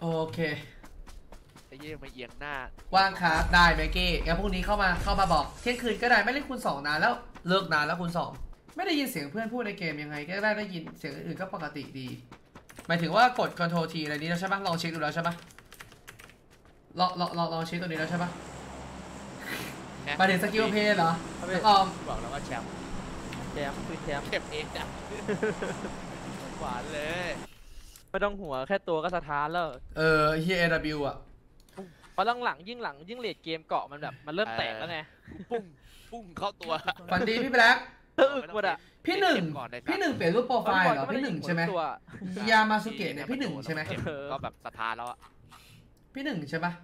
เคไอ้เยี่ยมาเอียงหน้าว่างครับได้เมกกี้งั้นพรุ่งนี้เข้ามาบอกเที่ยงคืนก็ได้ไม่เล่นคูณ2นานแล้วเลิกนานแล้วคูณ2ไม่ได้ยินเสียงเพื่อนพูดในเกมยังไงก็ได้ยินเสียงอื่นก็ปกติดีหมายถึงว่ากด Ctrl T อะไรนี้แล้วใช่ปะลองเช็คดูแล้วใช่ปะลองเช็คตัวนี้แล้วใช่ปะมาถึงสกิลเพย์เหรอออมบอกแล้วว่าแชมป์คือแชมป์เก็บเองอะหวานเลยไม่ต้องหัวแค่ตัวก็สถานแล้วเฮีย AW อ่ะเพราะหลังยิ่งเลดเกมเกาะมันแบบมันเริ่มแตกแล้วไงปุ้งเข้าตัวฝันดีพี่แบล็คอึกหมดอ่ะพี่หนึ่งเปลี่ยนรูปโปรไฟล์เหรอพี่หนึ่งใช่ไหมยามาสุเกะเนี่ยพี่หนึ่งใช่ไหมก็แบบสถานแล้วอะพี่หนึ่งใช่ปะ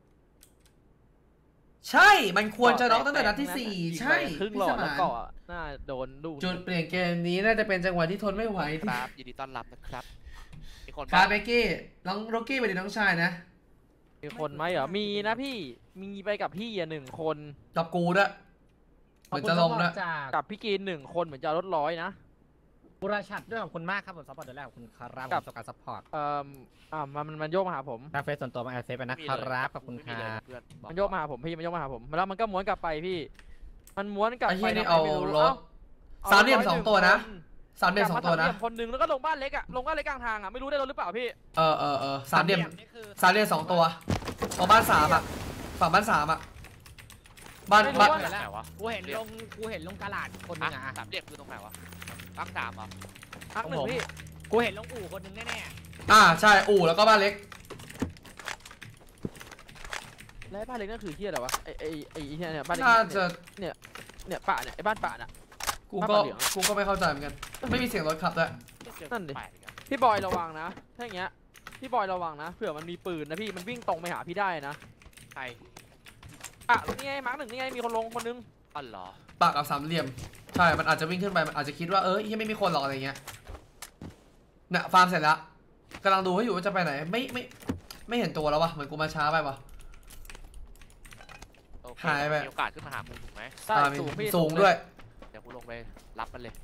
ใช่มันควรจะน็อกตั้งแต่นัดที่4ใช่พี่สมานน่าโดนลูกจุดเปลี่ยนเกมนี้น่าจะเป็นจังหวะที่ทนไม่ไหวครับยินดีต้อนรับนะครับมีคนครับเบกกี้น้องโรกี้ไปดิน้องชายนะมีคนไหมเหรอมีนะพี่มีไปกับพี่1 คนกับกูด้วยเหมือนจะลงนะกับพี่กีน1 คนเหมือนจะลด100นะบุรชัดด้วยขอบคุณมากครับผมซัพพอร์ตเดือนแรกขอบคุณครับกับการซัพพอร์ตมันโยกมาหาผมทางเฟซส่วนตัวมาแอดเฟซไปนะครับขอบคุณครับมันโยกมาหาผมพี่มันโยกมาหาผมแล้วมันก็ม้วนกลับไปพี่มันม้วนกลับไปนี่เอารถ3 เหลี่ยม2 ตัวนะ3 เหลี่ยม2 ตัวนะคนนึงแล้วก็ลงบ้านเล็กอะลงบ้านเล็กกลางทางอะไม่รู้ได้รถหรือเปล่าพี่ 3 เหลี่ยม2 ตัวตรงบ้าน3อะฝั่งบ้าน3อะบ้านไหนวะกูเห็นลงกระดาษคนนึงอะ 3 เหลี่ยมคือตรงไหนวะตั้ง3เหรอตั้ง1พี่กูเห็นลงอู่คนนึงแน่ใช่อู่แล้วก็บ้านเล็กแล้วบ้านเล็กนั่นคือที่อะไรวะไอ้เนี่ยบ้านเล็กน่าจะเนี่ยป่าเนี่ยไอ้บ้านป่าน่ะกูก็ไม่เข้าใจเหมือนกันไม่มีเสียงรถขับด้วยนั่นดิพี่บอยระวังนะถ้าอย่างเงี้ยพี่บอยระวังนะเผื่อมันมีปืนนะพี่มันวิ่งตรงไปหาพี่ได้นะใครนี่ไงมาร์ค 1นี่ไงมีคนลงคนนึงอ๋อเหรอปากกับ3 เหลี่ยมใช่มันอาจจะวิ่งขึ้นไปมันอาจจะคิดว่ายังไม่มีคนหรอกอะไรเงี้ยเนี่ยฟาร์มเสร็จแล้วกำลังดูให้อยู่ว่าจะไปไหนไม่เห็นตัวแล้ววะเหมือนกูมาช้าไปวะหายไปมีโอกาสขึ้นมาหามึงถูกไหมสูงด้วยเดี๋ยวกูลงไปรับมันเลย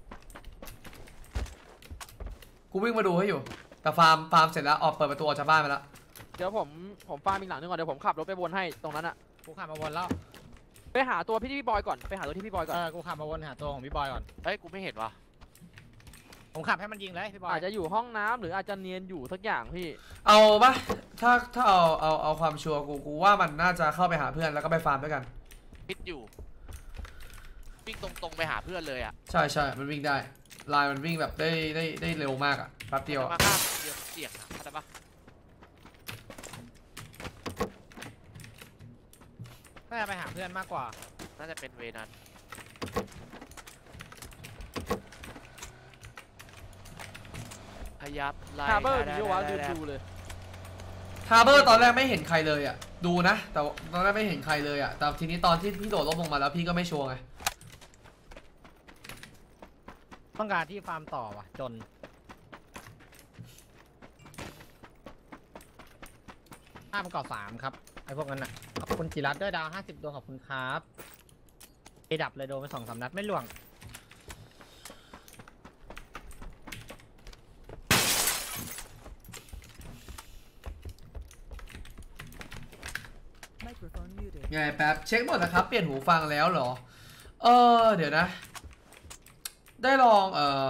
กูวิ่งมาดูให้อยู่แต่ฟาร์มเสร็จแล้วออกเปิดประตูออกจากบ้านไปแล้วเดี๋ยวผมฟาร์มอีกหลังนึงก่อนเดี๋ยวผมขับรถไปวนให้ตรงนั้นอะกูขับมาวนแล้วไปหาตัวพี่บอยก่อนไปหาตัวที่พี่บอยก่อนกูขับมาวนหาตัวของพี่บอยก่อนเฮ้ยกูไม่เห็นวะผมขับให้มันยิงเลยพี่บอยอาจจะอยู่ห้องน้ำหรืออาจจะเนียนอยู่สักอย่างพี่เอาปะถ้าเอาความชัวร์กูว่ามันน่าจะเข้าไปหาเพื่อนแล้วก็ไปฟาร์มด้วยกันพิดอยู่วิ่งตรงไปหาเพื่อนเลยอ่ะใช่มันวิ่งได้ลายมันวิ่งแบบได้เร็วมากอ่ะแป๊บเดียวมาข้ามเสี่ยงนะเข้าใจปะน่าจะไปหาเพื่อนมากกว่าน่าจะเป็นเวนั้นพยับไล่ฮาร์เบอร์มีวะดูเลยฮาร์เบอร์ตอนแรกไม่เห็นใครเลยอ่ะดูนะแต่ตอนแรกไม่เห็นใครเลยอ่ะแต่ทีนี้ตอนที่พี่โดดลงมาแล้วพี่ก็ไม่ชัวร์ไงต้องการที่ฟาร์มต่อว่ะจนมันก่อ3ครับไอพวกนั้นน่ะขอบคุณจิรัตด้วยดาว50 ดวงขอบคุณครับไอดับเลยโดนไป2-3 นัดไม่หลวงไงแป๊บเช็คหมดนะครับเปลี่ยนหูฟังแล้วเหรอเดี๋ยวนะได้ลอง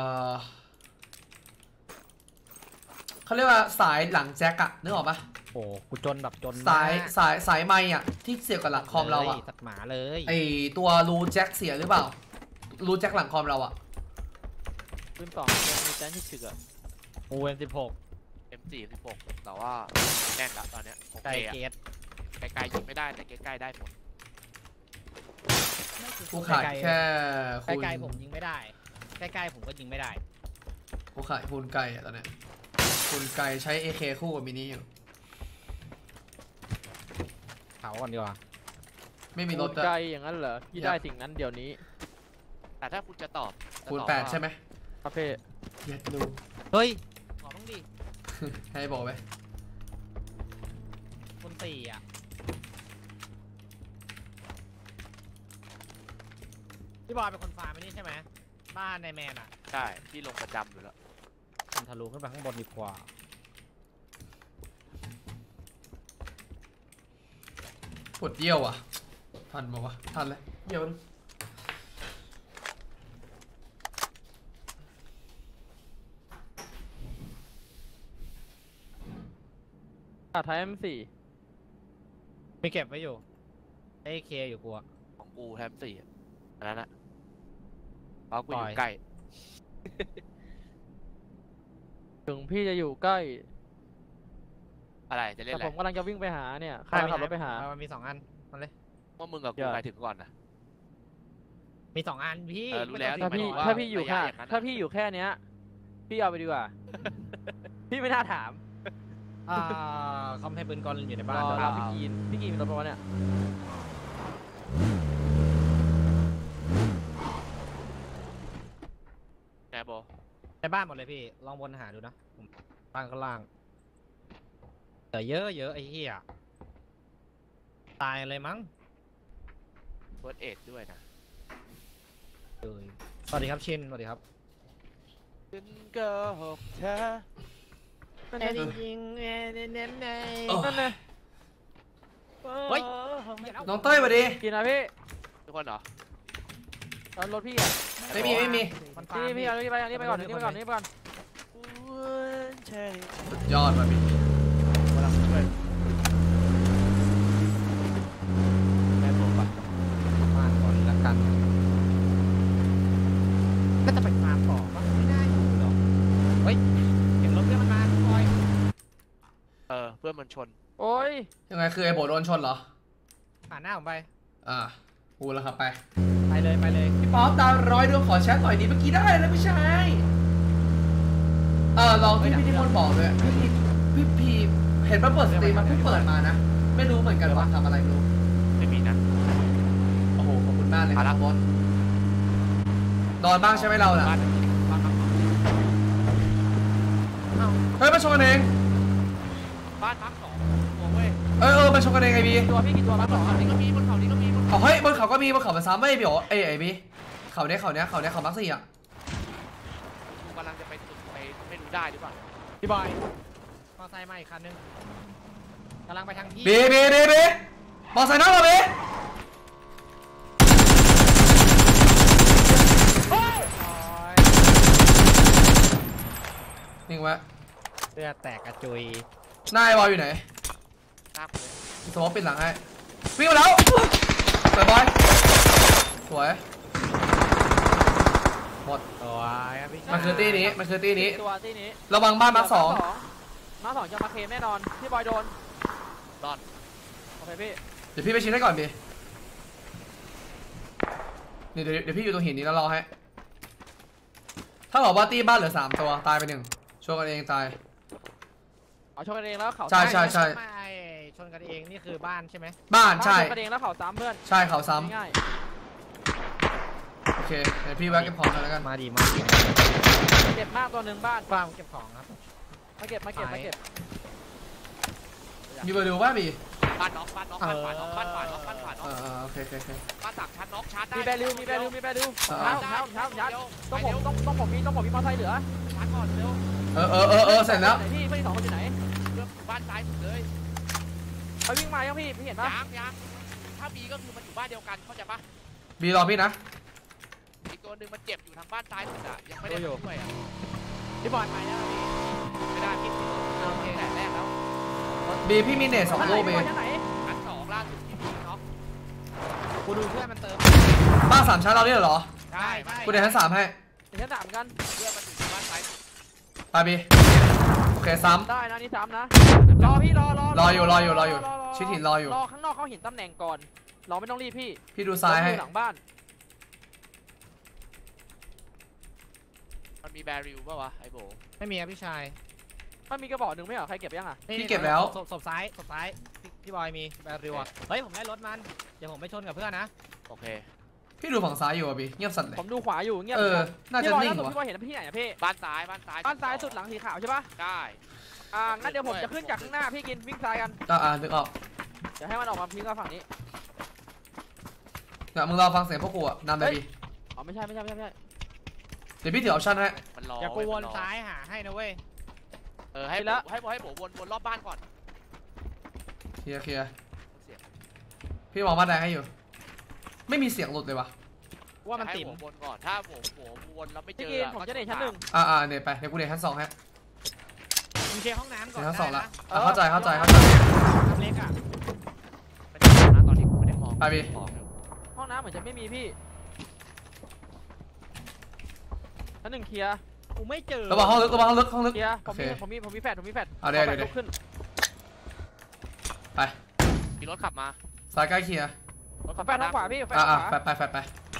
เขาเรียกว่าสายหลังแจ็คอะนึกออกปะโอ้กูจนแบบจนสายไมค์อะที่เสียบกับหลังคอมเราอะตัดหมาเลยไอตัวรูแจ็คเสียหรือเปล่ารูแจ็คหลังคอมเราอะปืน2มีแจ็คที่ฉึกอะโอ้M16 M4 16แต่ว่าแน่นละตอนเนี้ยไกลเกตไกลยิงไม่ได้แต่ใกล้ได้หมดกูขายแค่ไกลผมยิงไม่ได้ใกล้ๆผมก็ยิงไม่ได้กูขายคูณไกลอะตอนเนี้ยคูณไกลใช้ AK คู่กับมินิอยู่เขาก่อนดีกว่าไม่มีรถไกลอย่างนั้นเหรอพี่ได้สิ่งนั้นเดี๋ยวนี้แต่ถ้าคุณจะตอบคูณ8ใช่ไหมประเภทเย็ดดูเฮ้ยขอต้องดีให้บอกไปคูณ4อ่ะพี่บอยเป็นคนฟาร์มนี่ใช่ไหมบ้านในแมนอ่ะใช่ที่ลงประจำอยู่แล้วมันทะลุขึ้นไปข้างบนดีกว่าปวดเยี่ยวอ่ะทันบอกว่าทันเลยเยี่ยวไทย M4 มีเก็บไว้อยู่ไอ้เคอยู่กูอะของกูแฮมสี่อันนั้นอะเพราะกูอปล่ยู่อยใกล้ถึงพี่จะอยู่ใกล้อะไรจะเล่นแต่อะไรผมกำลังจะวิ่งไปหาเนี่ยใครขับรถไปหามันมี2 อันมันเลยว่ามึงกับกูอย่าใครถึงก่อนนะมี2 อันพี่รู้แล้วถ้าหมายพี่ถึงว่าถ้าพี่อยู่ระยะแค่อย่างนั้นอะถ้าพี่อยู่แค่เนี้ยพี่เอาไปดีกว่า พี่ไม่น่าถามคอมให้ปืนกลอยู่ในบ้านรอแล้วรอพี่กีนมีรถประมาณเนี่ยไงโบในบ้านหมดเลยพี่ลองวนหาดูนะบ้านข้างล่างแต่เยอะไอ้เหี้ยตายเลยมั้งเฟิร์สเอ็ดด้วยนะสวัสดีครับชินสวัสดีครับฉันก็หกเธอนั่นเอ้น่ะยยิงเอ้ยเน้นนั่นน่ะเฮ้ยน้องเต้ยสวัสดีกินนะพี่ทุกคนเหรอตอนรถพี่อ่ะไม่มีมันฟาพี่ร์มพี่เอานี่ไปก่อนนี่ไปก่อนนี่ไปก่อนใช่สุดยอดว่ะพี่กำลังช่วยแม่ผมปะบ้านก่อนแล้วกันก็จะไปฟาร์มต่อปะไม่ได้อยู่หรอกเฮ้ยเห็นรถเพื่อนมันมาคอยเพื่อนมันชนโอ้ยยังไงคือไอ้โบโดนชนเหรอผ่านหน้าผมไปกูแล้วครับไปไปเลยพี่ป๊อปดาว100 ดวงขอแชทหน่อยดีเมื่อกี้ได้แล้วไม่ใช่ลองที่พี่นิมนต์บอกเลยพี่เห็นมันเปิดสตรีมมันเพิ่งเปิดมานะ ไม่รู้เหมือนกันว่าทำอะไรไม่รู้ไม่มีนะโอ้โหขอบคุณมากเลยครับบอสนอนบ้างใช่ไหมเราน่ะบ้านบ้านพักเฮ้ยมาชนกันเองบ้านพักสองโอ้เว้ยมาชนกันเองไอ้บีตัวพี่กี่ตัวบ้าบ้าน นบสนองเขานี่ก็มีบนเขานี่ก็มีบนเอาเฮ้ยบนเขาก็มีบนเขามาซ้ำไม่พี่โอไอ้บีเขาเนี้ยเขามักสี่อ่ะกูกำลังจะไปตึกไปไม่รู้ได้หรือเปล่าพี่บอยมอไซค์มาอีกคันนึงกำลังไปทางพี่บีมอไซค์นั่งเหรอบีนิ่งไว้เสื้อแตกกระจุยหน้าไอ้บอยอยู่ไหนหน้ากูเลยสมมติปิดหลังให้วิ่งมาแล้วสวยบอยสวยหมดโอ้ยครับพี่มันคือตีนี้ตัวที่นี้ระวังบ้านมาร์ค 2 มาร์ค 2จะมาเคมแน่นอนพี่บอยโดนรอดโอเคพี่เดี๋ยวพี่ไปชิดให้ก่อนบีนี่เดี๋ยวพี่อยู่ตรงหินนี้แล้วรอให้ถ้าบอกว่าตีบ้านเหลือ3 ตัวตายไป1ช่วยกันเองตายเอาชนกันเองแล้วเขาใช่ไม่ชนกันเองนี่คือบ้านใช่ไหมบ้านใช่ชนกันเองแล้วเขาซ้ำเพื่อนใช่เขาซ้ง่ายำโอเคเดี๋ยวพี่แวะเก็บของกันแล้วกันมาดีเจ็บมากตัวหนึ่งบ้านฟาร์มเก็บของครับมาเก็บมีเบอร์ดูป่ะบีบ้านน็อกบ้านขวาน็อกบ้านขวาน็อกโอเคบ้านสามชั้นน็อกชาร์จได้มีแบริวต้องผมมีมอไซค์เหลือชาร์จก่อนเร็วเสร็จแล้วไหนพี่ไม่สองคนอยู่ไหนเรื่องบ้านซ้ายสุดเลยไปวิ่งมายังพี่เห็นปะยังถ้าบีก็คือมันอยู่บ้านเดียวกันเข้าใจปะบีรอพี่นะอีกตัวหนึ่งมันเจ็บอยู่ทางบ้านซ้ายสุดอะยังไม่ได้ช่วยอะพี่บอยไปแล้วพี่ไม่ได้พี่โอเคแต่แรกแล้วบีพี่มีเนต2 ลูกบีชั้นไหนชั้นสองล่าสุดที่พี่น็อกกูดูเพื่อนมันเติมบ้าน3 ชั้นเราเนี่ยเหรอใช่กูเดินชั้น3ให้ชั้นสามกันเพื่อนมันอยู่บ้านซ้ายไปบีโอเคซ้ได้นะนี่ซ้ำนะรอพี่รอรออยู่ชิดหินรออยู่รอข้างนอกเขาเห็นตำแหน่งก่อนเราไม่ต้องรีบพี่พี่ดูซ้ายให้หลังบ้านมันมีแบริวป่าวะไอ้โบไม่มีครับพี่ชายมันมีกระบอกหนึ่งไม่เหรอใครเก็บยังอ่ะพี่เก็บแล้วศพซ้ายพี่บอยมีแบริวอะเฮ้ยผมไล่รถมันเดี๋ยวผมไปชนกับเพื่อนนะโอเคพี่ดูฝั่งซ้ายอยู่อะบีเงียบสัตว์เลยผมดูขวาอยู่เงียบน่าจะนิ่งพี่บวะอยเห็นพี่ไหนอะพี่บ้านซ้ายบ้านซ้ายสุดหลังสีขาวใช่ปะใช่งั้นเดี๋ยวผมจะขึ้นจากข้างหน้าพี่กินวิ่งซ้ายกันนึกออกเดี๋ยวให้มันออกมาพิงกับฝั่งนี้เดี๋ยวมึงรอฟังเสียงพวกกูอะนำไปบีอ๋อไม่ใช่เดี๋ยวพี่ถือออปชั่นให้มันรออย่ากูวนซ้ายหาให้นะเว้ยให้โบวนรอบบ้านก่อนเคลียร์พี่มองบ้านแดงให้อยู่ไม่มีเสียงหลุดเลยวะว่ามันให้ติ่มหัวบนก่อนถ้าหัววนแล้วไม่เจพี่อกินผมจะเด็ชั้น 1 เนี่ยไปเดี๋ยวกูเดี๋ยวชั้น2ฮะมึงเคลียร์ห้องน้ำก่อนเดี๋ยวชั้น2ละเออเข้าใจน้ำเล็กอ่ะไม่ได้มองนะตอนนี้กูไม่ได้มองไปพี่มองอยู่ห้องน้ำเหมือนจะไม่มีพี่ชั้น 1เคลียร์กูไม่เจอระวังห้องลึกห้องลึกเคลียร์ผโอมเคมีแฟดผมมีแฟดเอาเดี๋ยวขแฟเดี๋ยวลุกขึ้นไปมีรถขับมาซ้ายใกล้เคลียร์รถขขัอบ แฟดทางขวาพี่แฟดอ่าทางขวาแฟดไป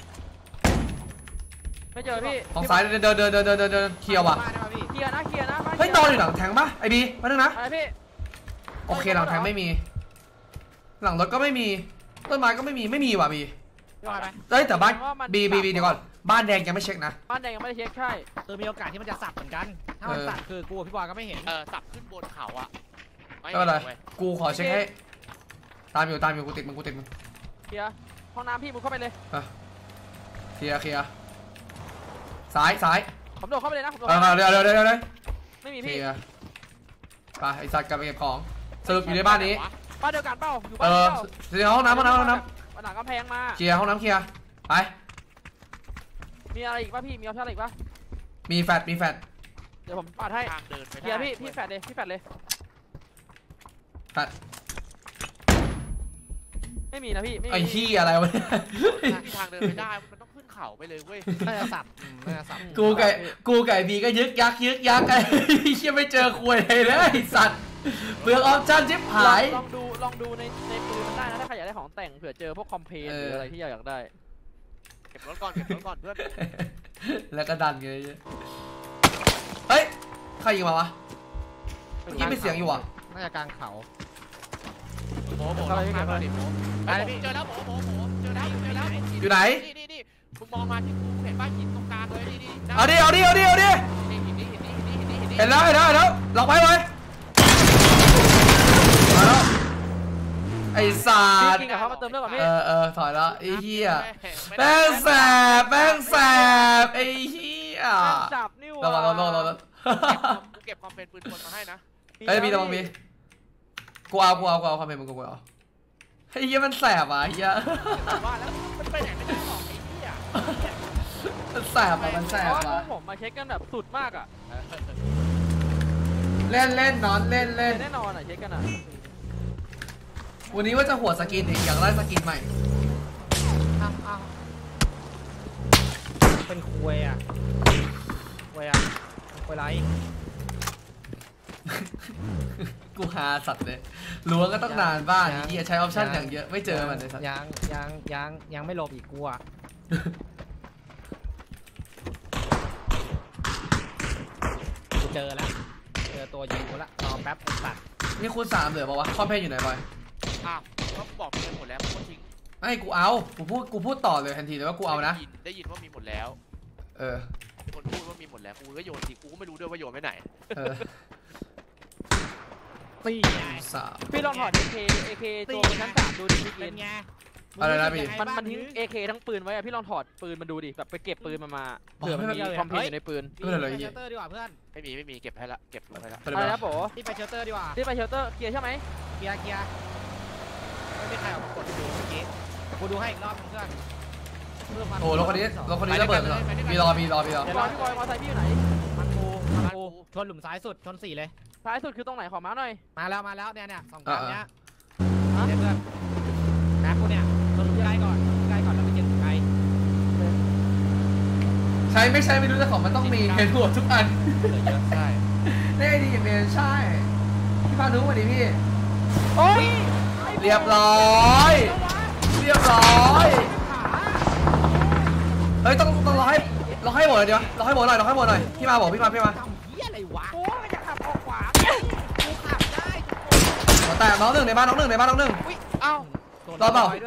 ไม่เจอพี่ห้องซ้ายเดินเคลียร์ว่ะบ้านได้ป่ะพี่เคลียร์นะบ้าเฮ้ยนอนอยู่หลังแทงปะไอบีมานึงนะอะไรพี่โอเคหลังแทงไม่มี หลังรถก็ไม่มีต้นไม้ก็ไม่มีว่ะบีพี่บอยไปเอ้ยแต่บ้านบีเดี๋ยวก่อนบ้านแดงยังไม่เช็คนะบ้านแดงยังไม่ได้เช็คใช่มีโอกาสที่มันจะสับเหมือนกัน ถ้ามันสับคือกูกับพี่บอยก็ไม่เห็นสับขึ้นบนเขาอะไม่เป็นไรเว้ยกูขอเช็คให้ตามอยู่กูติดมึงเคลียร์ห้องน้ำพี่มุดเข้าไปเลยเคลียร์ซ้ายผมโดดเข้าไปเลยนะผมโดดเร็วไม่มีเคลีพี่ยร์ไปไอสัตว์กลับไปเก็บของสรุปอยู่ในบ้านนี้บ้านเดียวกันเปล่าอยู่บ้านเดียวเคลียร์ห้องน้ำผนังกำแพงมาเคลียร์ห้องน้ำเคลียร์ไปมีอะไรอีกป่ะพี่มีออปชั่นอะไรอีกป่ะมีแฟดเดี๋ยวผมปัดให้ทางเดินไปเคลียร์พี่แฟดเลยไม่มีนะพี่ไม่มีไอ้ขี้อะไรวะเนี่ยที่ทางเดินไม่ได้มันต้องขึ้นเขาไปเลยเว้ยน่าจะสับน่าจะสับกูไก่บีก็ยึกยักไอ้เชี่ยไม่เจอควยเลยไอ้สัตว์เปลือกออปชั่นชิบหายลองดูในปืนมันได้นะถ้าใครอยากได้ของแต่งเผื่อเจอพวกคอมเพลนหรืออะไรที่อยากได้เก็บรถก่อนเพื่อนแล้วก็ดันกันเลยเฮ้ยใครยิงมาวะเมื่อกี้มีเสียงอยู่อ่ะน่าจะกลางเขาโหลงมาดิโหไปเลยพี่เจอแล้วโหเจอแล้วอยู่ไหนนี่มึงมองมาที่กูเห็นบ้านหินตรงกลางเลยนี่เอาดิ เห็นแล้วล็อกไว้มาแล้วไอ้สัตว์กินกับเขามาเติมเรื่องก่อนพี่ถอยแล้วไอ้เหี้ยแป้งแสบไอ้เหี้ยจับนิ้วระวังกูเก็บความเป็นปืนคนมาให้นะเฮ้ยมีระวังมีกูเอาความเป็นมึงกูเอาไอ้เหี้ยมันแสบอ่ะไอ้เหี้ยว่าแล้วมันไปไหนไม่ได้หรอกไอ้เหี้ยมันแสบอ่ะเพราะว่าพวกผมมาเช็คกันแบบสุดมากอ่ะเล่นนอนเล่นแน่นอนอ่ะเช็คกันอ่ะวันนี้ว่าจะหัวสกินอีกอยากได้สกินใหม่เป็นคุยอ่ะคุยไรกูหาสัตว์เลยล้วงก็ต้องนานบ้างไอ้เหี้ยใช้ออปชั่นอย่างเยอะไม่เจอมันเลยสัตว์ยังไม่ลบอีกกูอ่ะกูเจอแล้วเจอตัวยิงกูละรอแป๊บไอ้สัตว์นี่คูณ3เหลือปะวะคอมเพลนอยู่ไหนบอยเขาบอกมีหมดแล้วเขาทิ้งไม่กูเอากูพูดต่อเลยทันทีเลยว่ากูเอานะได้ยินว่ามีหมดแล้ว คนพูดว่ามีหมดแล้วกูก็โยนทีกูก็ไม่รู้ด้วยว่าโยนไปไหนตีไง 3 พี่ลองถอด AK ตัวชั้น3ดูดิพี่กิเป็นนไงอะไรนะพี่มันทิ้ง AK ทั้งปืนไว้อะพี่ลองถอดปืนมันดูดิแบบไปเก็บปืนมาเผื่อมันมีคอมเพลนอยู่ในปืนไปเชลเตอร์ดีกว่าเพื่อนไม่มีเก็บให้ละเก็บลงให้ละอะไรนะโป๋ที่ไปเชลเตอร์ดีกว่าที่ไปเชลเตอร์เคลียร์ใช่ไหมเคลียร์ไม่มีใครออกมากดดูเมื่อกี้กูดูให้อีกรอบนึงเพื่อนโอ้รถคนนี้ระเบิดเลยมีรอพี่บอยมอไซค์พี่อยู่ไหนมันกูชนหลุมซ้ายสุดชน4เลยซ้ายสุดคือตรงไหนขอมาหน่อยมาแล้วเนี่ย2กลางเนี้ยเพื่อนนะกูเนี่ยชนหลุมใกล้ก่อนแล้วไปเก็บไกลใช้ไม่ใช้ไม่รู้แต่ของมันต้องมีเห็นหัวทุกอันเหลือเยอะใช่ได้ไอดีเมนใช่พี่พานุมาดิพี่โอ้ยเรียบร้อยเฮ้ยต้องรอให้หมดเลยเดี๋ยวรอให้หมดหน่อยพี่มาทำเหี้ยอะไรวะโอ้ยจะขับออกขวากูขับได้หัวแตกน้องหนึ่งในบ้านน้องหนึ่งอุ้ยเอ้ารอเปล่า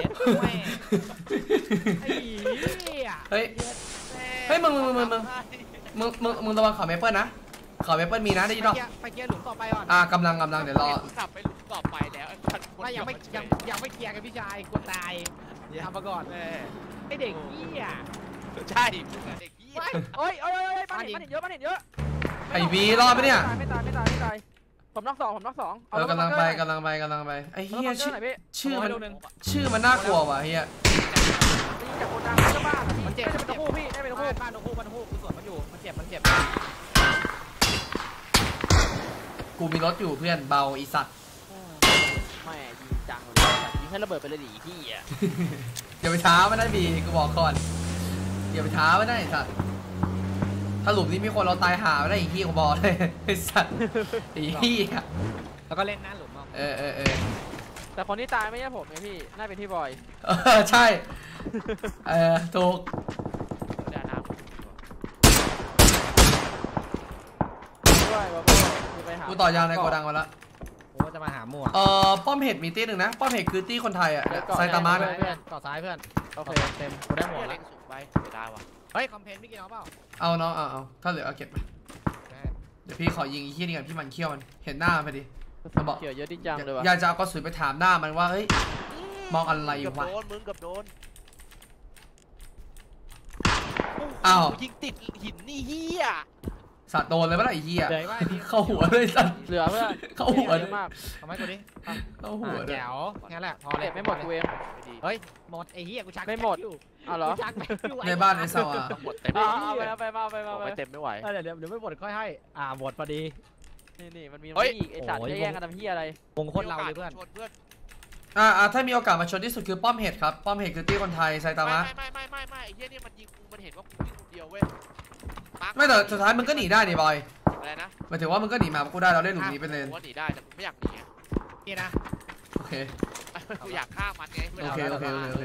ไอ้เหี้ยเฮ้ยมึงระวังขอเมเปิลนะขอเมเปิลมีนะได้ยินหรอไปเคลียร์หลุมต่อไปก่อนกำลังเดี๋ยวรอขับไปหลุมต่อไปแล้วไม่ยังไม่เคลียร์กันพี่ชายกูตายทำมาก่อนไอเด็กเหี้ยใช่เด็กพี่โอ้ยบ้านเห็นเยอะไอ้บีรอดปะเนี่ยไม่ตายผมน็อกสองผมน็อกสองกำลังไปไอ้เฮียชื่อมันน่ากลัวว่ะเฮียจากโกดังเจ้าบ้านมันเจ็บเป็นตะคู่พี่ได้เป็นตะคู่บ้านตะคู่กูสวนมันอยู่มันเจ็บกูมีรถอยู่เพื่อนเบาอีสัตว์แม่ยิงจังเลยยิงให้ระเบิดไปเลยดิพี่อ่ะอย่าไปท้าไม่ได้บีกูบอกก่อนอย่าไปท้าไม่ได้สัตว์ถ้าหลุมนี้มีคนเราตายหาไม่ได้อีกที่กูบอกเลยไอ้สัตว์อีที่แล้วก็เล่นหน้าหลุมเอาแต่คนที่ตายไม่ใช่ผมไงพี่น่าเป็นพี่บอยใช่ถูกเดี๋ยวน้ำด้วยบาโบ้ไปหากูต่อยางในโกดังมาแล้วโอ้จะมาหามั่วป้อมเห็ดมีตี้หนึ่งนะป้อมเห็ดคือตี้คนไทยอ่ะไซตามะเพื่อนก่อซ้ายเพื่อนโอเคเต็มกูได้หมดเล่แล้วนสูงไปไม่ได้ว่ะเฮ้ยคอมเพนพี่กินเอาเปล่าเอาน้องเอาถ้าเหลือเอาเก็บไปเดี๋ยวพี่ขอยิงอีกที่นี่ก่อนพี่มันเขี้ยวมันเห็นหน้าพอดีมันบอกเกี่ยวเยอะดิจังเลยว่ะอยากจะเอากระสุนไปถามหน้ามันว่าเฮ้ยมองอะไรเกือบวะโดนมึงเกือบโดนอ้าวยิงติดหินนี่เฮียสัตว์โดนเลยปะล่ะไอ้เหี้ยเดี๋ยวว่าพี่เข้าหัวเลยสัตว์เหลือเพื่อนเข้าหัวเยอะมากทำไมกูดิเข้าหัวเลยแจ๋วงั้นแหละพอเด็ดไม่หมดกูเองไม่ดีเฮ้ยหมดไอ้เหี้ยกูชักไม่หมดอยู่เอาเหรอกูชักอยู่ในบ้านไอ้สวะหมดเต็มเอาไปมาไม่เต็มไม่ไหวเดี๋ยวไม่หมดค่อยให้หมดพอดีนี่มันมีเฮ้ยอีกไอ้สัตว์จะแย่งกันทำเหี้ยอะไรวงโคตรเราเลยเพื่อนชนเพื่อนถ้ามีโอกาสมาชนที่สุดคือป้อมเห็ดครับป้อมเห็ดคือตี้คนไทยไซตามะไม่ไอ้เฮียนี่มันยิงกูมันเห็นว่ากูยิงคนเดียวเว้ยไม่แต่สุดท้ายมึงก็หนีได้นี่บอยอะไรนะหมายถึงว่ามึงก็หนีมาเพราะกูได้เราเล่นหลุมนี้เป็นเลนกูว่าหนีได้แต่กูไม่อยากหนีนี่นะโอเคกูอยากฆ่ามันไงโอเคเดี๋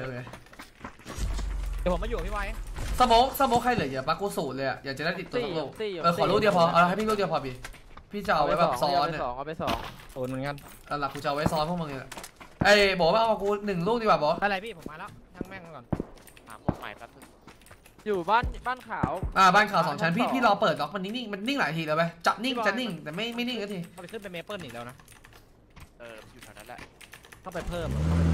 ยวผมมาอยู่พี่ไว้สโมกใครเหลือเยอะปะกูสูตรเลยอะอยากจะได้ติดตัวสักลูกขอลูกเดียวพอเอาให้พี่ลูกเดียวพอพี่จะเอาไว้แบบซ้อนเนี่ยเอาไปสองโอนเหมือนกันหลักกูจะเอาไว้ซ้อนพวกมึงเนี่ยไอ้บอกว่าเอากู1 ลูกดีกว่าบอกอะไรพี่ผมมาแล้วช่างแม่งก่อนหาหมวกใหม่แป๊บนึงอยู่บ้านขาวบ้านข่าว2 ชั้นพี่รอเปิดล็อกมันนิ่งหลายทีแล้วไปจะนิ่งแต่ไม่นิ่งสักทีเขาไปขึ้นไปเมเปิลอีกแล้วนะอยู่แถวนั้นแหละต้องไปเพิ่ม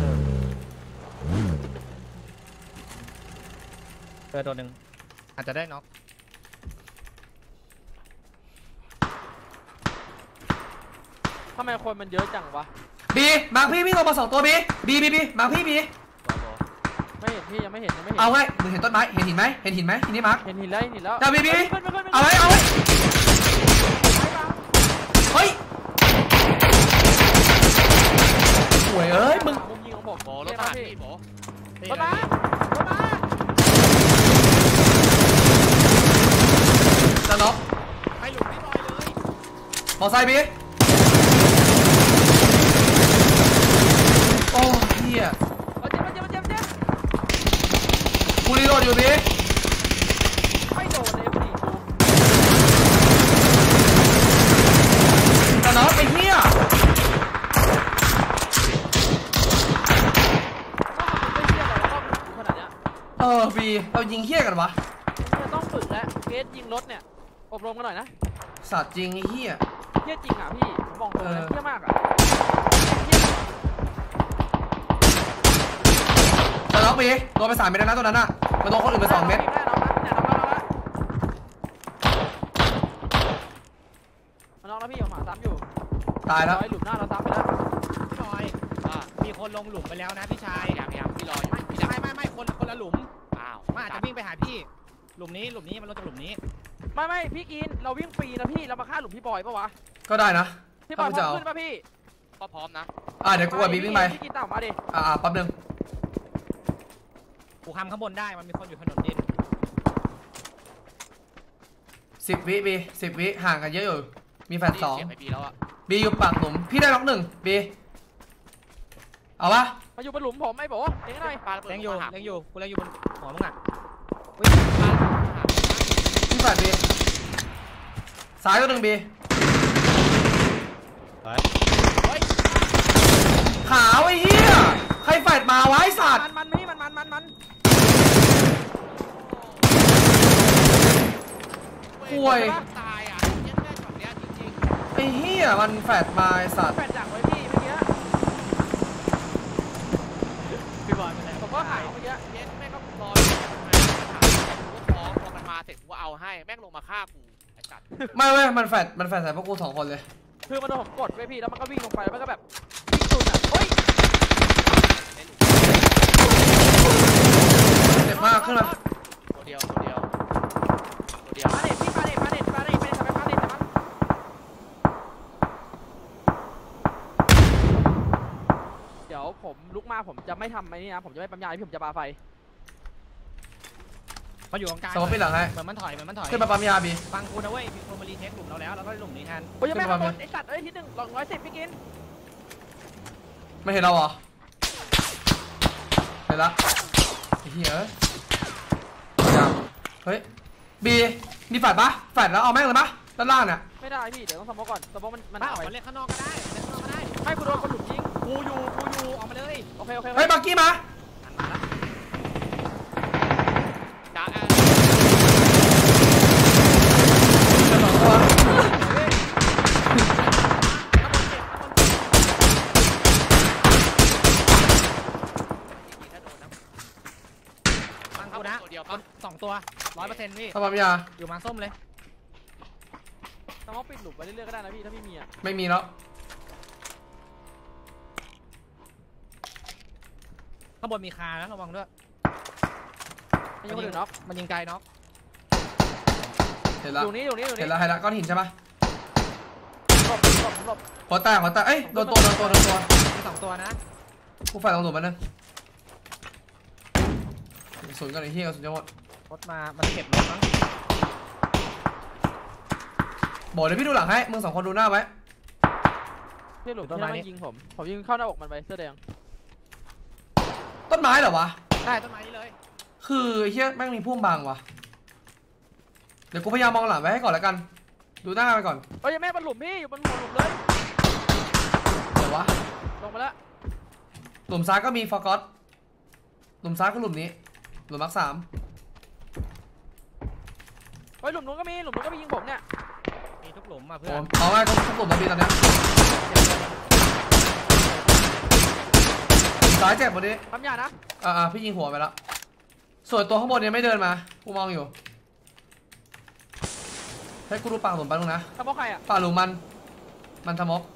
ตัวหนึ่งอาจจะได้น็อกทำไมคนมันเยอะจังวะบีมาพี่ลงมา2 ตัวบีมาพี่บีไม่เห็นพี่ยังไม่เห็นเอาไว้มึงเห็นต้นไม้เห็นหินไหมทีนี้มาร์คเห็นแล้วจะบีเอาไว้เฮ้ยหวยเอ้ยมึงมุมยิงของผมโบรถมาพี่โบรถมาจะน็อกไปหลุมพี่บอยเลยมอไซค์บีโอ้เฮียเจ็บกูรีโหลดอยู่บีไม่โดนเลยพี่กูจะน็อกไอ้เฮียขนาดนี้บีเรายิงเฮียกันวะจะต้องฝึกแล้วเกสยิงรถเนี่ยอบรมกันหน่อยนะสัตว์จริงไอ้เฮียเฮี้ยจริงอ่ะพี่ผมบอกเลยเฮี้ยมากอ่ะจะน็อกบีโดนไป3 เม็ดแล้วนะตัวนั้นอ่ะมาโดนคนอื่นไป2 เม็ดมันน้องแล้วพี่ผมหาซ้ำอยู่ตายแล้วหลุมหน้าเราซ้ำไปแล้วพี่บอยมีคนลงหลุมไปแล้วนะพี่ชายยังพี่รออยู่ไม่คนละหลุมอ้าวมันอาจจะวิ่งไปหาพี่หลุมนี้มันลงจากหลุมนี้ไม่พี่กินเราวิ่งฟรีนะพี่เรามาฆ่าหลุมพี่บอยปะวะก็ได้นะพี่บอยพร้อมขึ้นปะพี่ก็พร้อมนะเดี๋ยวกูกับบีวิ่งไปพี่กินต่ำมาดิแป๊บนึงกูคำข้างบนได้มันมีคนอยู่ถนนดิน 10 วิบี10 วิห่างกันเยอะอยู่มีแฟลชเสียงไอบีแล้วอะบีอยู่ปากหลุมพี่ได้ล็อก1บีเอาปะมาอยู่บนหลุมผมไอ้โบเองหน่อยปาระเบิดเล็งอยู่กูเล็งอยู่บนหัวมึงอ่ะพี่แฟลชบีซ้ายตัว1บีขาวไอ้เหี้ยใครแฟลชมาไว้สัตว์มันพี่มันป่วยตายอ่ะยังได้ช็อตเนี้ยจริงไอ้เหี้ยมันแฟลชมาไอ้สัตว์แฟนจังไว้พี่เมื่อกี้พี่บอยเป็นไรผมก็หายเมื่อกี้ๆเย็นแม่งก็รอพอมันมาเสร็จกูเอาให้แม่งลงมาฆ่ากูไอ้สัตว์ไม่เว้ยมันแฟลชใส่พวกกู2 คนเลยคือมันโดนผมกดไว้พี่แล้วมันก็วิ่งลงไปแล้วมันก็แบบวิ่งสุดอ่ะเฮ้ยเจ็บมากขึ้นมาตัวเดียวมาเน็ตพี่มาเน็ตทำไมมาเน็ตแต่มันเดี๋ยวผมลุกมาผมจะไม่ทำไอ้นี่นะผมจะไม่ปั๊มยาพี่ผมจะปาไฟมาอยู่ตรงกลางสมมติปิดหลังให้เหมือนมันถอยขึ้นมาปั๊มยาบีฟังกูนะเว้ยมีคนมารีเทคหลุมเราแล้วก็หลุมนี้แทนโอ้ยยังไม่ข้างบนไอ้สัตว์เอ้ยทีหนึ่ง110พี่กินไม่เห็นเราเหรอเห็นละไอ้เหี้ยเฮ้ยบีมีแฟดปะแฟดแล้วเอาแม่งเลยปะด้านล่างเนี่ยไม่ได้พี่เดี๋ยวต้องสมมติก่อนสมมติมันมาเอาออกไปมาเล่นข้างนอกก็ได้เล่นข้างนอกก็ได้ให้กูโดนคนหลุมยิงกูอยู่ออกมาเลยโอเคเฮ้ยบักกี้มาหันมาแล้วจ้าเจอสองตัวฟังกูนะตัวเดียว 2 ตัว100%พี่ปั๊มยาอยู่มาส้มเลยสมมติปิดหลุมไปเรื่อยๆก็ได้นะพี่ถ้าพี่มีอ่ะไม่มีแล้วข้างบนมีคานะระวังด้วยไม่ยังคนอื่นน็อกมันยิงไกลน็อกเห็นละอยู่นี่เห็นละก้อนหินใช่ปะหลบหัวแตกเอ้ยโดนตัวมี2 ตัวนะกูไฟลงหลุมมันนึงศูนย์กันไอ้เหี้ยกระสุนจะหมดรถมามันเก็บรถมั้งบอกเลยพี่ดูหลังให้มึง2 คนดูหน้าไว้พี่หลุมที่มันยิงผมยิงเข้าหน้าอกมันไปเสื้อแดงต้นไม้เหรอวะได้ต้นไม้นี้เลยคือไอ้เหี้ยแม่งมีพุ่มบังวะเดี๋ยวกูพยายามมองหลังไว้ให้ก่อนแล้วกันดูหน้าไปก่อนเอ้ยแม่บนหลุมพี่อยู่บนหัวหลุมเลยเดี๋ยววะลงมาแล้วหลุมซ้ายก็มีฟอร์กอตหลุมซ้ายก็หลุมนี้หลุมมาร์ค 3 เฮ้ยหลุมนู้นก็มียิงผมเนี่ยมีทุกหลุมมาเพื่ผอนมเอาไว้ทุกหลุมแล้วพี่ตอนเนี้ยซ้ายเจ็บหมดดิปั๊มยานะพี่ยิงหัวไปแล้วส่วนตัวข้างบนเนี่ยไม่เดินมากูมองอยู่ให้กูดูปากหลุมแป๊บนึงนะสมมติใครอ่ะปากหลุมมันทะมก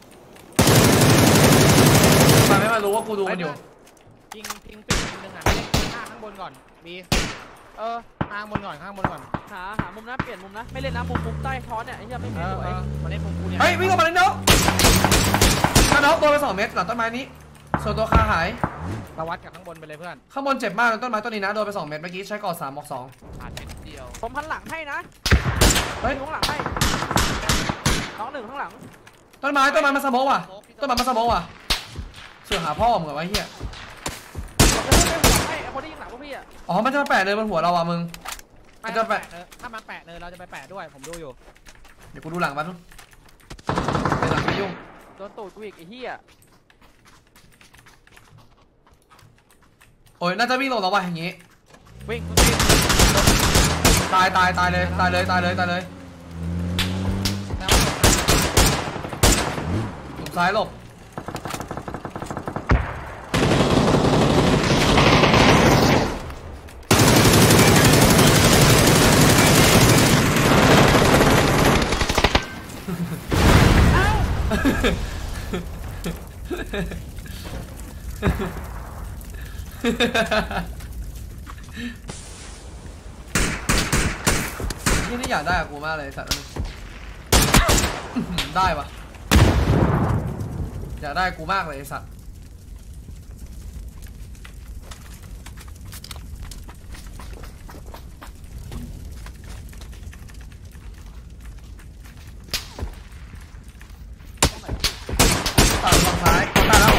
มันไม่มารู้ว่ากูดูมันอยู่ยิงปิดนึงอ่ะเล่นข้างบนก่อนบีข้างบนก่อนหามุมนะเปลี่ยนมุมนะไม่เล่นนะมุมใต้ท้อนเนี่ยไอ้เหี้ยไม่สวยมาเล่นมุมกูเนี่ยเฮ้ยวิ่งออกมาเลยเนาะถ้าน้องตัวไป2 เมตรหลังต้นไม้นี้ส่วนตัวคาหายมาวัดกับข้างบนไปเลยเพื่อนข้างบนเจ็บมากต้นไม้ต้นนี้นะโดนไป2 เมตรเมื่อกี้ใช้ก่อ3 บอก 2 ผ่านเป็นเดียวผมพันหลังให้นะเฮ้ยข้างหลังให้น้องหนึ่งข้างหลังต้นไม้มาสโมกว่ะต้นไม้มาสโมกว่ะเสือหาพ่อมึงเหรอวะเฮียผมจะไม่หัวให้ไอ้คนที่ยิงหลังพวกพี่อ่ะอ๋อมันจะมาแปะเลยบนหัวเราอ่ะมึงถ้ามันแปะเลยเราจะไปแปะด้วยผมดูอยู่เดี๋ยวกูดูหลังแป๊บนึงไม่หลังไม่ยุ่งโดนตูดกูอีกไอ้เหี้ยโอ้ยน่าจะวิ่งลงแล้วว่ะอย่างงี้วิ่งตายเลยหลุมซ้ายหลบนี่อยากได้กับกูมากเลยสัตว์ได้ปะอยากได้กูมากเลยสัตว์ตัดฝั่งซ้ายตัดแล้ว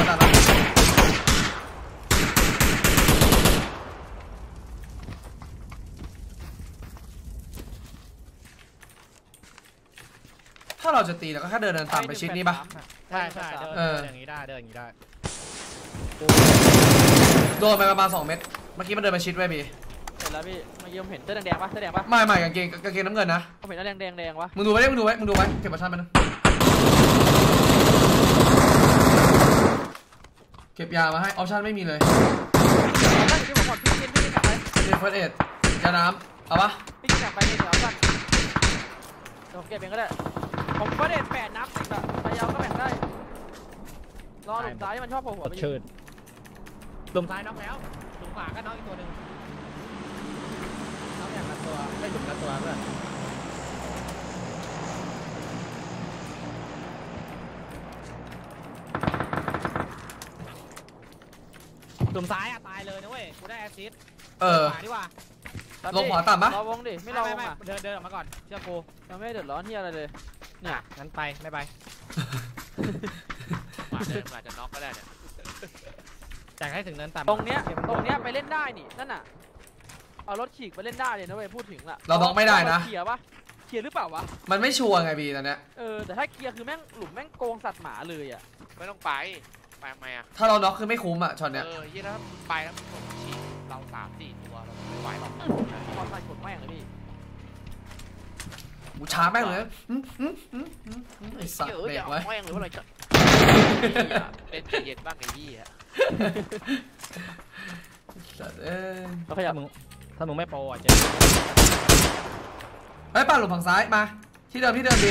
ถ้าเราจะตีเราก็แค่เดินตามไปชิดนี้ปะใช่เดินอย่างนี้ได้เดินอย่างนี้ได้โดนไปประมาณ2 เมตรเมื่อกี้มันเดินไปชิดไว้บีเห็นแล้วพี่เมื่อกี้ผมเห็นเสื้อแดงปะเสื้อแดงปะไม่กางเกงน้ำเงินนะผมเห็นแล้วแดงวะมึงดูไว้เก็บมาชั่นไปนะเก็บยามาให้ออปชั่นไม่มีเลยนั่นที่ผมบอกพี่กินกลับไปเดฟเฟิร์สเอ็ดยาน้ำเอาปะพี่กินกลับไปเดี๋ยวเอาสั่นเดี๋ยวผมเก็บเองก็ได้ผมก็เด็ด8 นัดแบบไปยาวอหลุมซ้ายมันชอบโผล่หัวไปชื่นหลุมซ้ายน็อกแล้วหลุมขวาก็น็อกอีกตัวหนึ่งน็อกอย่างละตัวไม่หลุมละตัวเพื่อนหลุมซ้ายอะตายเลยนะเว้ยกูได้แอสซิสต์ขวาดีกว่าลงขวาต่ำปะรอวงดิไม่รอวงอ่ะเดินออกมาก่อนเชื่อกูเราไม่เดือดร้อนที่อะไรเลยเนี่ยงั้นไปไม่ไปอาจจะน็อกก็ได้เนี่ยจากให้ถึงเนินต่ำตรงเนี้ยไปเล่นได้นี่นั่นน่ะเอารถฉีกไปเล่นได้เลยนะเว้ยพูดถึงละเราบล็อกไม่ได้นะเคลียร์ปะเคลียร์หรือเปล่าวะมันไม่ชัวร์ไงบีตอนเนี้ยแต่ถ้าเคลียร์คือแม่งหลุมแม่งโกงสัตว์หมาเลยอ่ะไม่ต้องไปทำไมอ่ะถ้าเราน็อกคือไม่คุ้มอ่ะช็อตเนี้ยยี่ถ้าไปแล้วมันส่งฉีดเรา3-4ตัวเราไม่ไหวหรอกพอใส่กดแม่งเลยพี่กูช้าแม่งเลยไอ้สัตว์เยอะเบรจะกเอาไว้แม่งหรือว่าอะไรจะเป็นเย็นบ้างไอ้ยี่อ่ะสัตว์เอ้ยเราขยับถ้ามึงไม่โปรอ่ะเจ๊เฮ้ยป่าหลุมฝั่งซ้ายมาที่เดิมดี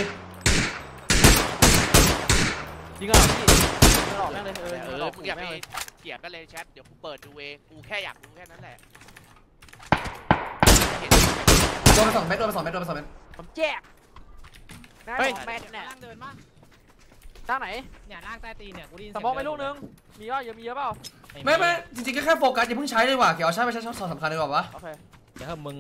ยิงอ่ะพี่หลอกแม่งเลยหลอกมึงอย่าไปแม่งเลยเถียงกันเลยแชทเดี๋ยวกูเปิดดูเองกูแค่อยากรู้แค่นั้นแหละโดนไป2 เม็ดโดนไป2 เม็ดผมแจกแม่เฮ้ยแม่เนี่ยล่างเดินมาด้านไหนเนี่ยล่างใต้ตีนเนี่ยกูได้ยินสมองไปลูกนึงมีป่ะมีเยอะเปล่าไม่จริงๆก็แค่โฟกัสอย่าเพิ่งใช้เลยว่ะเกี่ยวใช้ไปใช้ช็อตสำคัญดีกว่าวะโอเคอย่าให้มึง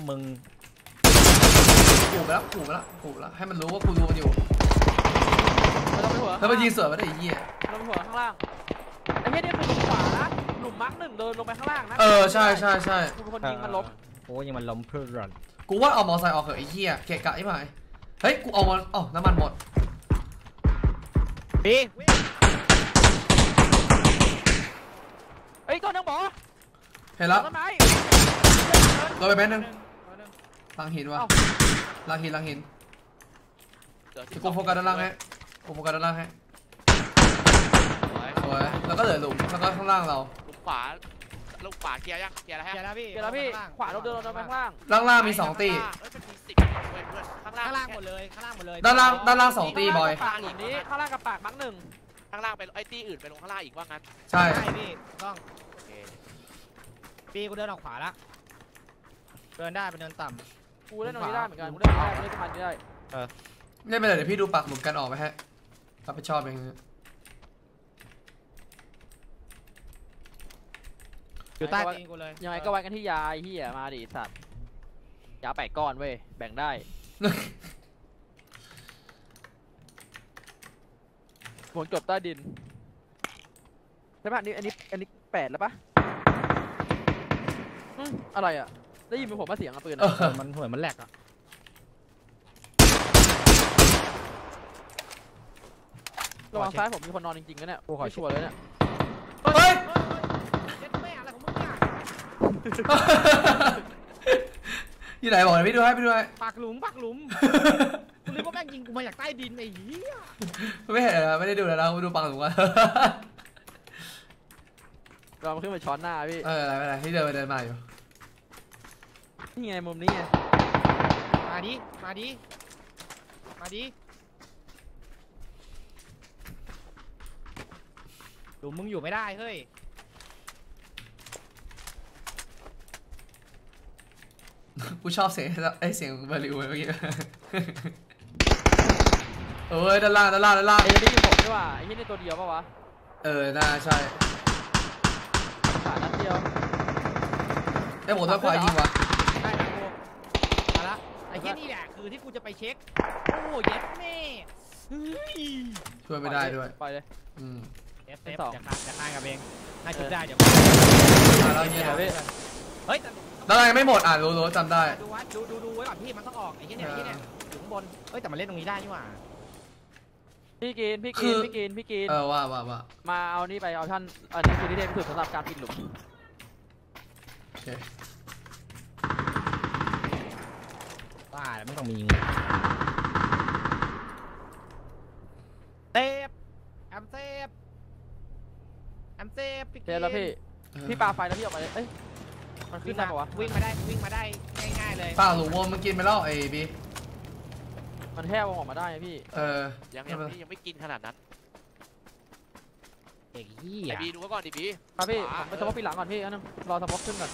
ขู่ไปแล้วให้มันรู้ว่ากูดูมันอยู่เราต้องไปหัวแล้วมันยิงเสือมาได้ไอ้เหี้ยเราไปหัวข้างล่างไอ้เหี้ยนี่คือหลุมขวานะหลุมมาร์ค1เดินลงไปข้างล่างนะใช่กูเป็นคนยิงมันล้มโอ้ยังมันล้มเพื่อนกูว่าเอามอไซค์ออกเถอะไอ้เหี้ยเกะกะไอ้หมายเฮ้ยกูเอามันน้ำมันหมดปีเฮ้ยต้นนึงบอเห็นแล้วต้นไม้โดนไปเม็ดนึงลังหินวะลังหินเดี๋ยวกูโฟกัสด้านล่างให้สวยแล้วก็เหลือหลุมแล้วก็ข้างล่างเราลูกขวาเคลียร์ยังเคลียร์แล้วฮะเดี๋ยวนะพี่เดี๋ยวนะพี่ขวาเราเดินลงไปข้างล่างล่างมี2 ตีมันมี10เพื่อนข้างข้างล่าล่าง งหมดเลยข้างล่างหมดเลยด้านล่าง2 ตีบอยปากหลุมนี้ข้างล่างกับปากมาร์ค1 ข้างล่างไปไอ้ตีอื่นไปลงข้างล่างอีกว่างั้นใช่ใช่พี่ต้องโอเคปีกูเดินออกขวาละเดินได้ไปเดินต่กูเล่นตรงนี้ได้เหมือนกันกูเล่นประมาณนี้ได้เล่นไปเลยเดี๋ยวพี่ดูปากหลุมกันออกไปให้รับผิดชอบเองำอยู่ใต้ตีนกูเลยยังไงก็ไว้กันที่ยาไอ้เหี้ยมาดิสัตว์ยา8 ก้อนเว้ยแบ่งได้หมวกจบใต้ดินใช่ปะอันนี้8แล้วปะอะไรอ่ะได้ยินเป็นผมมาเสียงปืนมันเหมือนมันแหลกอ่ะระวังซ้ายผมมีคนนอนจริงๆนะเนี่ยไม่ชัวร์เลยเนี่ยเฮ้ยเจ็ดแม่อะไรของมึงเนี่ยอยู่ไหนบอกเลยพี่ดูให้ปากหลุมกูนึกว่าแม่งยิงกูมาจากใต้ดินไอ้เหี้ยไม่เห็นนะไม่ได้ดูแล้วนะกูดูปากหลุมกันเราขึ้นไปช้อนหน้าพี่อะไรไม่เป็นไรที่เดินมาอยู่นี่ไงมุมนี้ไงมาดิหลุมมึงอยู่ไม่ได้เฮ้ยกูชอบเสียงบาริวเมื่อกี้ด้านล่างไอ้นี่ยิงผมด้วยว่ะไอ้นี่ในตัวเดียวปะวะน่าใช่ขาดนัดเดียวไอ้ผมต้องคอยยิงวะได้นะกูมาละไอ้เหี้ยนี่แหละคือที่กูจะไปเช็คโอ้เย็ดแม่เฮ้ยช่วยไม่ได้ด้วยปล่อยเลยเซฟจะฆ่ากับเองน่าจุดได้เดี๋ยวแล้วเงี้ยเฮ้ยแต่ด้านล่างยังไม่หมดรู้จำได้ดูไว้ดูไว้ก่อนพี่มันต้องออกไอ้เหี้ยเนี่ยอยู่ข้างบนเฮ้ยแต่มันเล่นตรงนี้ได้นี่หว่าพี่กินว่ามาเอานี่ไปเอาท่านอันนี้คือที่เทพที่สุดสำหรับการปิดหลุมโอเคบ้าแล้วไม่ต้องมีเซฟแอมเซฟพี่เทแล้วพี่ปาไฟแล้วพี่ออกไปเลยเอ้ยมันขึ้นได้ปะวะวิ่งมาได้ง่ายๆเลยเปล่าหลุมวงมันกินไปแล้วไอ้บีมันแค่วงออกมาได้พี่ยังไม่กินขนาดนั้นเด็กเหี้ไอ้ยบีดูไว้ก่อนดิบีครับพี่ผมไปสมอกปีหลังก่อนพี่อันนึงรอสมอกขึ้นก่อน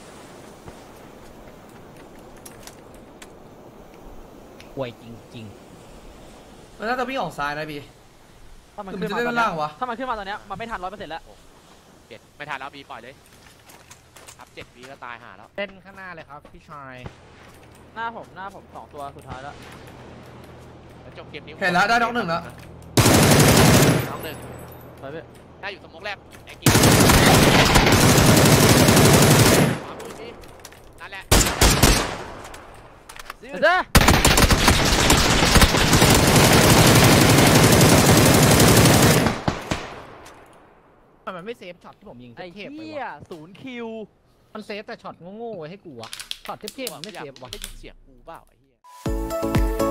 ป่วยจริงมันน่าจะวิ่งออกซ้ายนะบีถ้ามันคือขึ้มันน มาตอนจะเล่นล่าเนี้งยวะถ้ามันขึ้นมาตอนเนี้ยมันไม่ทัน100%แล้วเปลี่ยนไม่ทันแล้วบีปล่อยเลยทับ7บีก็ตายหาแล้วๆเต้นข้างหน้าเลยครับพี่ชายหน้าผม2ตัวสุดท้ายแล้วแล้วจบเกมนี้เห็นแล้วได้น้องหนึ่งแล้วน้องหนึ่งไปพี่ได้อยู่สมมติแรกไอ้กิ๊กขวามือบีนั่นแหละเดี๋ยวเด้อมันไม่เซฟช็อตที่ผมยิงไอ้เทพๆไปเหี้ยวะ 0 คิวมันเซฟแต่ช็อตโง่ๆไว้ให้กูอะช็อตเทพๆมันไม่เซฟวะได้ยินเสียงกูเปล่าไอ้เหี้ย